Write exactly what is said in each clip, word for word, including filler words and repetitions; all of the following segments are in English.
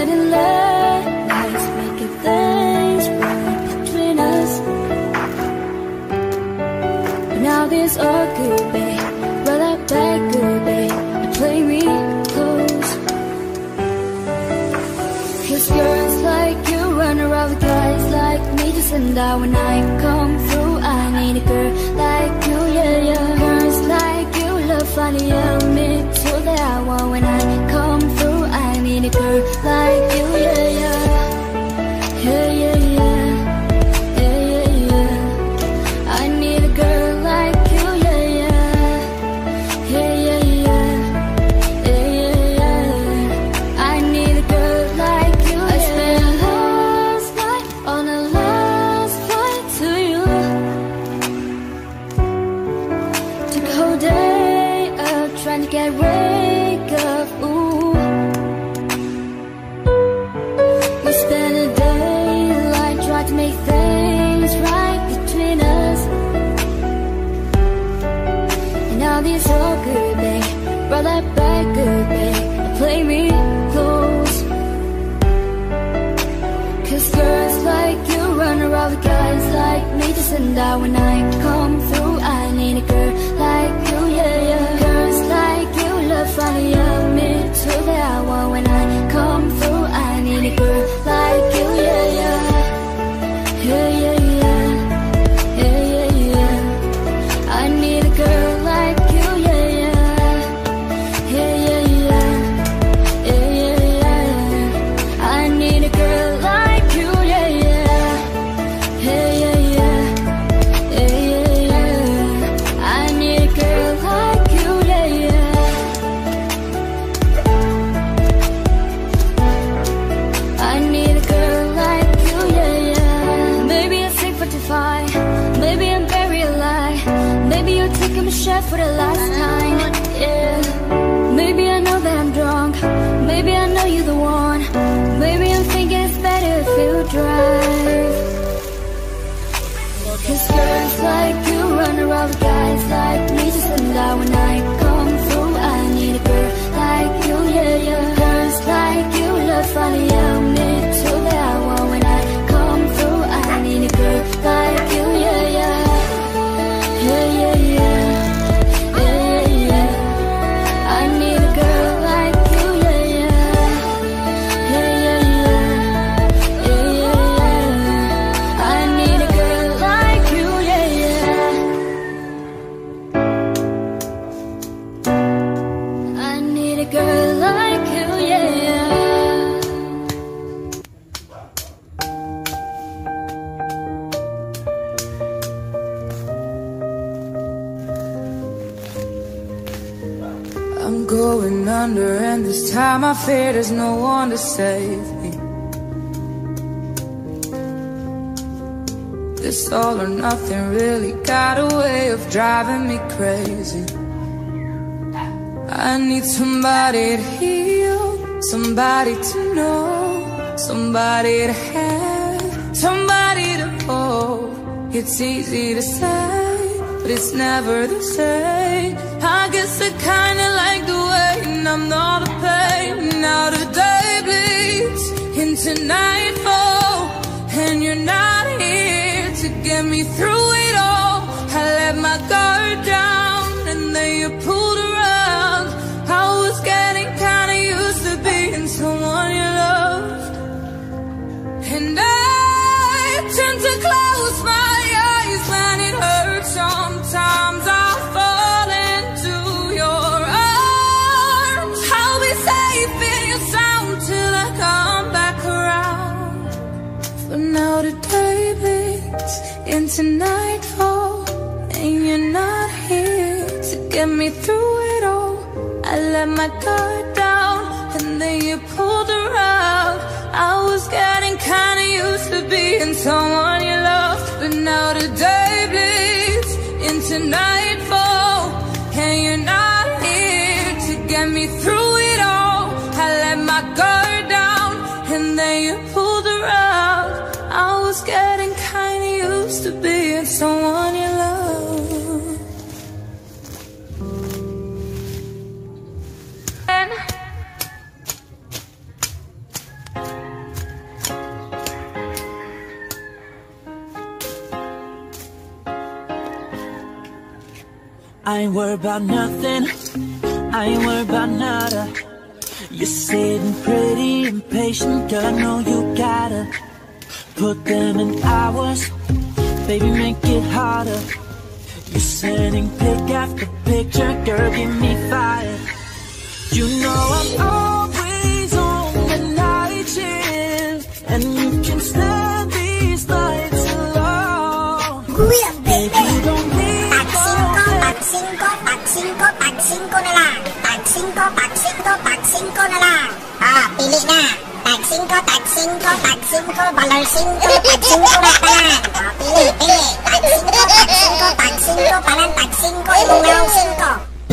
getting late, let's make it things right between us. But now this all good, babe. Well, I beg good, babe, and play me close. Cause girls like you run around with guys like me, just and I. When I come through, I need a girl like you, yeah, yeah. Girls like you love funny, yeah, me too, that I want. When I come through, I need a girl like you, yeah, yeah. Yeah, yeah, yeah. Yeah, yeah, yeah. I need a girl like you, yeah, yeah. Yeah, yeah, yeah. Yeah, yeah, yeah. I need a girl like you, yeah. I spent last night on the last flight to you. Took a whole day up trying to get wake up, ooh. We spent a daylight trying to make things right between us. And now this all good, babe. Brought that back good, babe, and play me close. Cause girls like you run around with guys like me, just and I. When I come through, I need a girl like you, yeah, yeah. Girls like you love funny, yeah, me too, that I want. When I come through, I need a girl like you, yeah, yeah. Yeah, yeah, yeah. Yeah, yeah, yeah. I need a girl like you, yeah, yeah. Yeah, yeah, yeah. Yeah, yeah, yeah. I need a girl like you, yeah, yeah. Yeah, yeah, yeah. Yeah, yeah, yeah. I need a girl like you, yeah, yeah. I need a girl like you, yeah, yeah. Maybe I'm sick for defy, maybe I'm very alive. Maybe you're taking my shot for the last time, yeah. Maybe I know that I'm drunk, maybe I know you're the one. Maybe I'm thinking it's better if you drive. Cause girls like you run around with guys like me, just and I. When I come through, I need a girl like you, yeah, yeah. Girls like you love funny, yeah, me too, that I want. When I come through, I need a girl like you, yeah, yeah. Yeah, yeah, yeah. Yeah, yeah, yeah. I need a girl like you, yeah, yeah. Yeah, yeah, yeah. Yeah, yeah, yeah. I need a girl like you, yeah, yeah. I need a girl like you, yeah, yeah. I'm going under, and this time I fear there's no one to save me. This all or nothing really got a way of driving me crazy. I need somebody to heal, somebody to know, somebody to have, somebody to hold. It's easy to say, but it's never the same. I guess I kinda like the way I'm not a pain. Now the day bleeds into nightfall, and you're not here to get me through it all. I let my guard down, and then you pulled around. I was getting kinda used to being someone you loved, and I tend to close my eyes when it hurts. Sometimes I fall into your arms. I'll be safe in your sound till I come back around. For now the day bleeds into nightfall, and you're not here to get me through it all. I let my guard down, and then you pulled around. I was getting kinda used to being someone you loved, but now the day bleeds into nightfall, and you're not here to get me through it all. I let my guard down, and then you pulled around. I was getting kinda used to being someone you love. I ain't worried about nothing, I ain't worried about nada. You're sitting pretty impatient, girl, I know you gotta put them in hours, baby, make it harder. You're sending pic after picture, girl, give me fire. You know I'm always on the night shift, and you can stand these nights alone. Baby, you don't need Tag singko, tag singko, tag singko na lang. Tag singko, tag singko, tag singko na lang. Ah, pili na. Tag singko, tag singko, tag singko, balar singko, tag singko na lang. Ah, pili, pili. Tag singko, tag singko, tag singko, palan tag singko, ibungaw singko.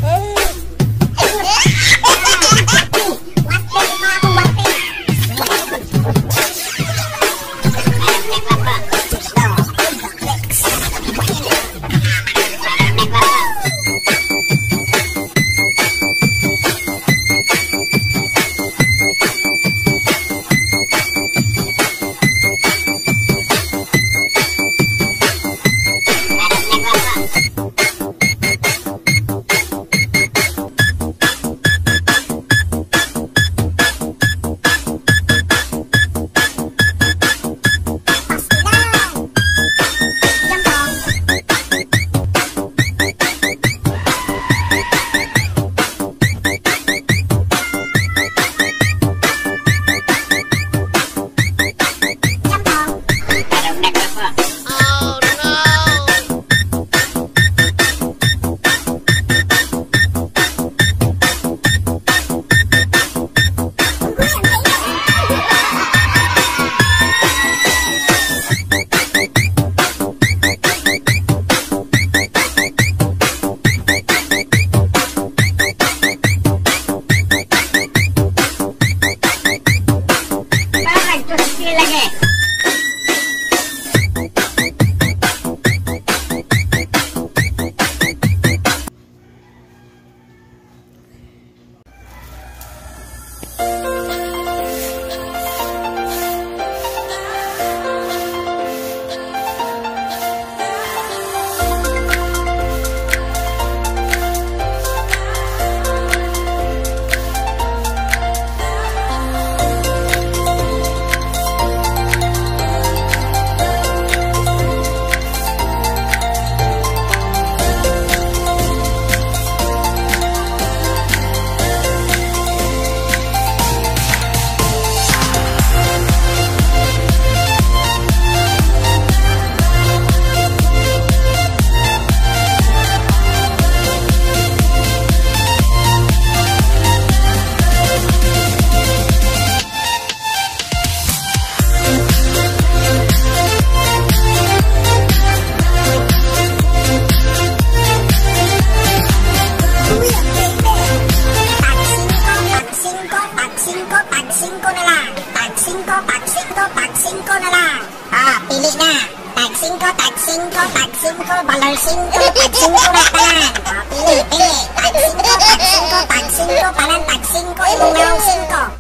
Tag singko, tag singko, tag singko, balar singko, tag singko na tanan. Pili, pili. Tag singko, tag singko, tag singko, palan tag singko, ibungaw singko.